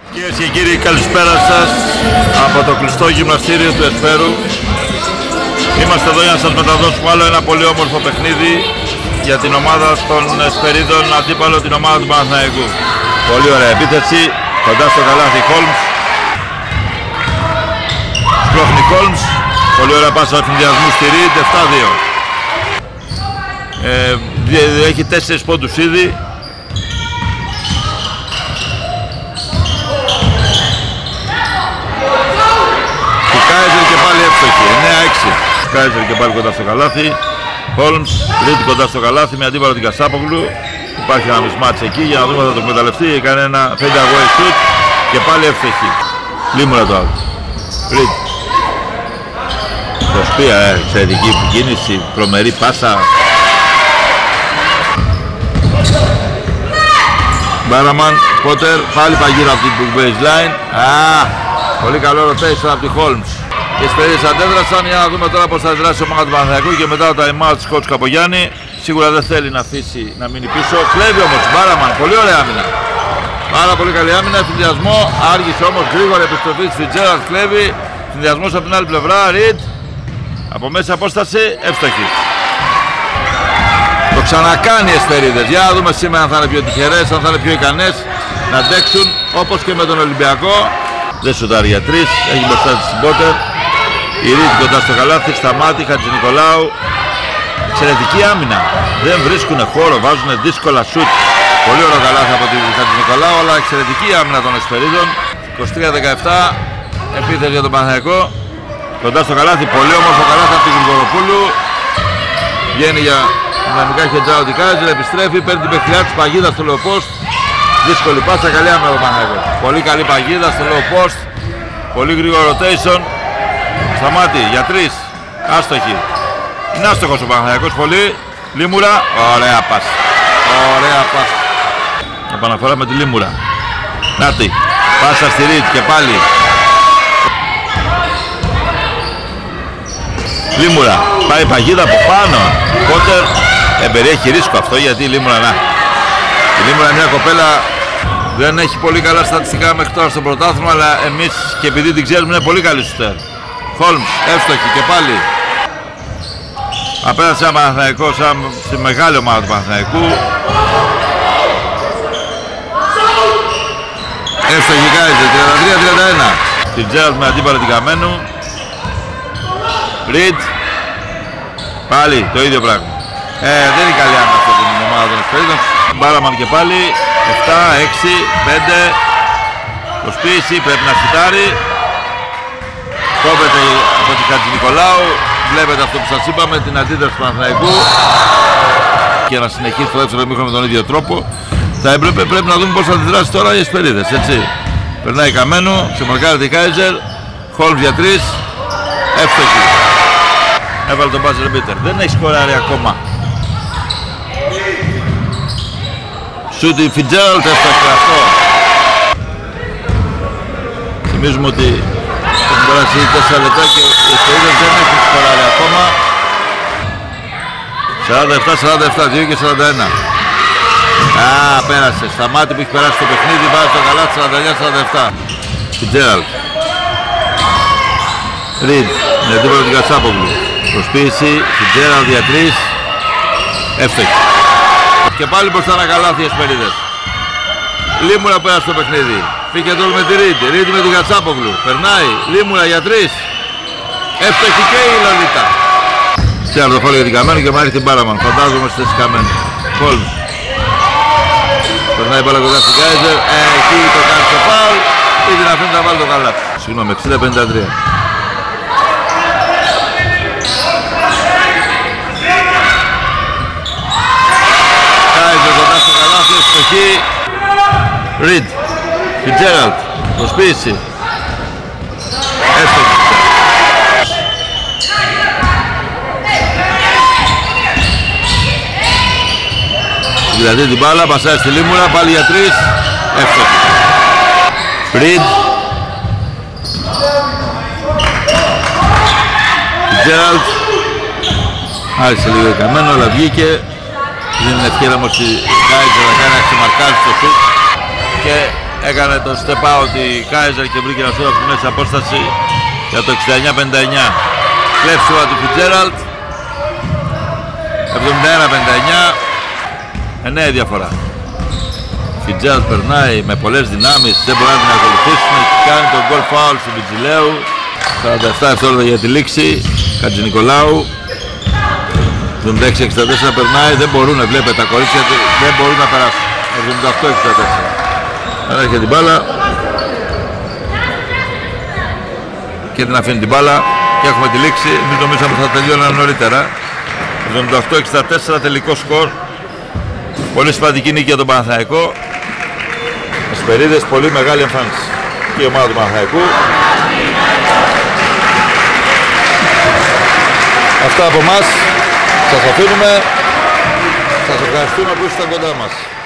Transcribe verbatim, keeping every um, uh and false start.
Κυρίες και κύριοι, καλησπέρα σας από το κλειστό γυμναστήριο του Εσπέρου. Είμαστε εδώ για να σας μεταδώσουμε άλλο ένα πολύ όμορφο παιχνίδι για την ομάδα των Εσπερίδων, αντίπαλο την ομάδα του Παναθηναϊκού. Πολύ ωραία επίθεση, κοντά στο καλάθι Χόλμς. Σπρώχνει Χόλμς, πολύ ωραία πάσα συνδυασμού στη Ριτ, επτά δύο. Ε, έχει τέσσερις πόντους ήδη. Κάιζερ και πάλι εύστοχη, εννέα έξι. Κάιζερ και πάλι κοντά στο καλάθι. Χόλμς, Ριτ κοντά στο καλάθι με αντίπαλο την Κασάπογλου. Υπάρχει ένα μισμάτς εκεί, για να δούμε θα το εκμεταλλευτεί. Έκανε ένα fade away shoot και πάλι εύστοχη. Λίμουρα το άλλο. Ριτ. Προσπία, ε, εξαιρετική κίνηση, τρομερή πάσα. Μπάραμαν, Πότερ, πάλι παγίδα από την baseline. Α, πολύ καλό rotation από τη Χόλμς. Οι Εσπερίδες αντέδρασαν, για να δούμε τώρα πώς θα αντιδράσει η ομάδα του Παναθηναϊκού και μετά το time out της coach Καπογιάννη. Σίγουρα δεν θέλει να αφήσει να μείνει πίσω. Κλέβει όμως, Μπάραμαν, πολύ ωραία άμυνα. Πάρα πολύ καλή άμυνα, συνδυασμό, άργησε όμως γρήγορα επιστροφή της Φιτζέραλντ, κλέβει. Συνδυασμός από την άλλη πλευρά, Ριτ. Από μέσα απόσταση, εύστοχη. Το ξανακάνει οι Εσπερίδες. Για να δούμε σήμερα αν θα είναι πιο τυχερές, αν θα είναι πιο ικανές να αντέξουν όπως και με τον Ολυμπιακό. Δεν σουτάρει για τρεις, έχει μπροστά της Πότερ. Η Ριτ κοντά στο καλάθι, σταμάτη, Χατζηνικολάου. Εξαιρετική άμυνα. Δεν βρίσκουν χώρο, βάζουν δύσκολα σουτ. Πολύ ωραίο καλάθι από την Χατζηνικολάου, αλλά εξαιρετική άμυνα των Εσπερίδων. είκοσι τρία δεκαεπτά, επίθεση για τον Παναθηναϊκό. Κοντά στο καλάθι, πολύ όμορφο καλάθι από την Γρηγοροπούλου. Βγαίνει για δυναμικά χεντζάου την Κάιζερ, επιστρέφει, παίρνει την παιχτριά της παγίδα στο low post. Δύσκολη πάσα, καλή άμυνα από τον Παναθηναϊκό. Πολύ καλή παγίδα στο low post. Πολύ γρήγορο rotation. Σταμάτη για τρεις. Άστοχη. Είναι άστοχος ο Παναθηναϊκός πολύ. Λίμουρα. Ωραία πας. Ωραία πας. Επαναφορά με τη Λίμουρα. Νάτι. Πάσα στη Ριτ και πάλι. Λίμουρα. Πάει παγίδα από πάνω. Πότερ. Ε, περιέχει ρίσκο αυτό γιατί η Λίμουρα να. Η Λίμουρα είναι μια κοπέλα. Δεν έχει πολύ καλά στατιστικά μέχρι τώρα στο πρωτάθλημα, αλλά εμείς και επειδή την ξέρουμε είναι πολύ καλή σουτέρ. Χόλμς, εύστοχη και πάλι. Απέναντι σε ένα Παναθηναϊκό, σαν στη μεγάλη ομάδα του Παναθηναϊκού. Εύστοχη Κάιζερ, τριάντα τρία τριάντα ένα. Την Τζέραλντ με αντίπαλο την Καμένου. Ριτ. Πάλι το ίδιο πράγμα. Ε, δεν είναι καλή άμυνα αυτή την ομάδα των Εσπερίδων. Μπάραμαν και πάλι. επτά, έξι, πέντε. Προσποίηση, πρέπει να σουτάρει. Κόβεται από την Χατζηνικολάου. Βλέπετε αυτό που σας είπαμε, την αντίδραση του Παναθηναϊκού. Και να συνεχίσει το δεύτερο ημίχρονο με τον ίδιο τρόπο. Θα έπρεπε, πρέπει να δούμε πώς θα αντιδράσει τώρα οι Εσπερίδες, έτσι. Περνάει Καμένου, ξεμαρκάρει η Κάιζερ. Χόλμς για τρεις. Εύστοχη. Έβαλε τον buzzer beater. Δεν έχει σκοράρει ακόμα. Σούτι Φιτζέραλντ, εύστοχη αυτό. Θυμίζουμε ότι έχουν περάσει τέσσερα λεπτά και οι Εσπερίδες δεν έχουν σκοράρει ακόμα. σαράντα επτά σαράντα επτά, δύο και σαράντα ένα. Α, πέρασε. Σταμάτη που έχει περάσει το παιχνίδι, βάζει το καλά, σαράντα εννιά σαράντα επτά. Φιτζέραλντ. Ριτ, με αντίπαλο την Κασάπογλου. Προσποίηση, Φιτζέραλντ για τρεις. Εύστοχη. Και πάλι μπροστά ένα καλάθι οι Εσπερίδες. Λίμουρα πέρασε το παιχνίδι. Πήγε τώρα με τη Ριτ. Ριτ με την Κασάπογλου. Περνάει. Λίμουρα για τρεις. Εύστοχη και η Λολίτα. Φτιάχνει το φόλιο για την Καμένου και μάχει την Μπάραμαν. Φαντάζομαι στη θέση Καμένου. Χόλμς. Περνάει μπάλα κοντά στην Κάιζερ. Ε, εκεί το κάνει στο φάουλ. Ή την αφήνει να βάλει το καλάθι. Συγγνώμη, εξήντα πενήντα τρία. Κάιζερ κοντά στο καλάθι. Ευστοχή. Ριτ. Φιτζέραλντ. Προσποίηση. Εύστοχη. Δηλαδή την μπάλα, πασάει στη Λίμουρα, πάλι για τρεις. Εύστοχη. Ριτ. Φιτζέραλντ. Άρχισε λίγο Καμένο, αλλά βγήκε. Δεν είναι ευκαιρία όμως η Κάιζερ να κάνει να ξεμαρκάρει στο σουτ. Και έκανε το step out η Kaiser και βρήκε ένα σώμα από τη μέση απόσταση για το εξήντα εννιά πενήντα εννιά. Κλέψιμα του Fitzgerald. εβδομήντα ένα πενήντα εννιά. εννέα η διαφορά. Fitzgerald περνάει με πολλές δυνάμεις, δεν μπορεί να την ακολουθήσουν. Κάνει τον goal foul του Βιτζιλέου. σαράντα επτά δευτερόλεπτα για τη λήξη. Κατζηνικολάου. εβδομήντα έξι εξήντα τέσσερα περνάει, δεν μπορούν, βλέπετε τα κορίτσια δεν μπορούν να περάσουν. εβδομήντα οκτώ εξήντα τέσσερα. Άρα έχει την μπάλα και την αφήνει την μπάλα και έχουμε τη λήξη. Εμείς νομίζαμε ότι θα τελειώναμε νωρίτερα. εβδομήντα οκτώ εξήντα τέσσερα τελικό σκορ. Πολύ σημαντική νίκη για τον Παναθηναϊκό. Ασπερίδες, πολύ μεγάλη εμφάνιση και η ομάδα του Παναθηναϊκού. Αυτά από εμάς. Σας αφήνουμε. Σας ευχαριστούμε που ήσασταν κοντά μας.